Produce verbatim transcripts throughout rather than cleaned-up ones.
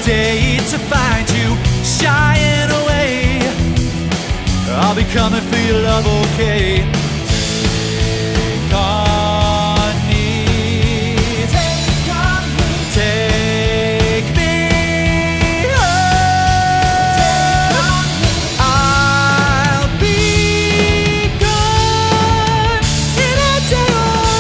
day to find you shying away. I'll be coming for your love, okay? Take on me, take on me, take me home. Take on me. I'll be gone in a day or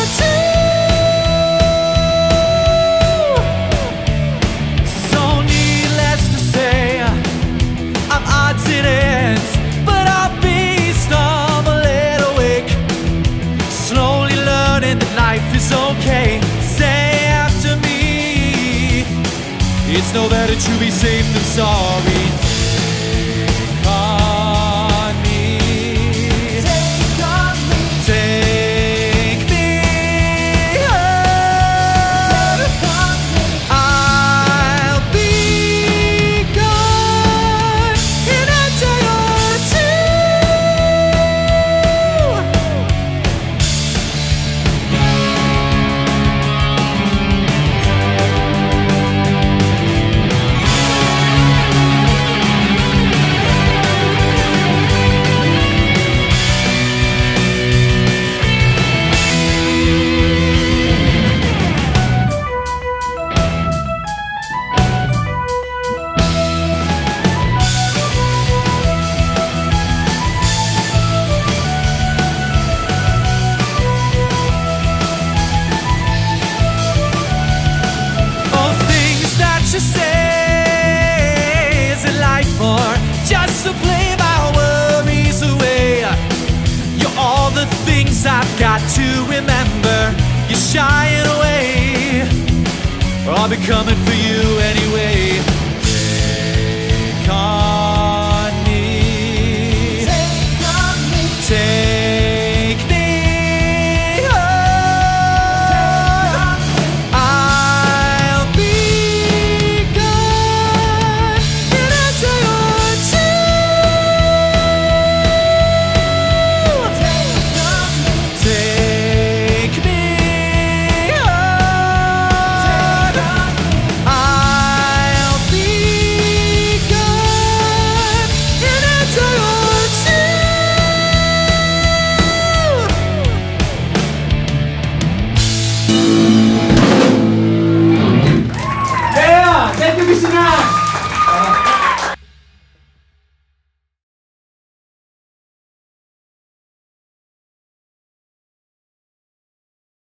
two. So needless to say, I'm odds and ends, but I'll be stumbling awake, slowly learning that life is okay. Say after me, it's no better to be safe than sorry. Take on me, take on me, take me home. Take on me. I'll be gone in a day or two. All things that you say, is it life or just to play my worries away? You're all the things I've got to remember. You're shying away, I'll be coming for you anyway. Take on me, take on me, take me home. I'll be gone in a day or two. Take on me, take me home. I'll be gone in a day or two.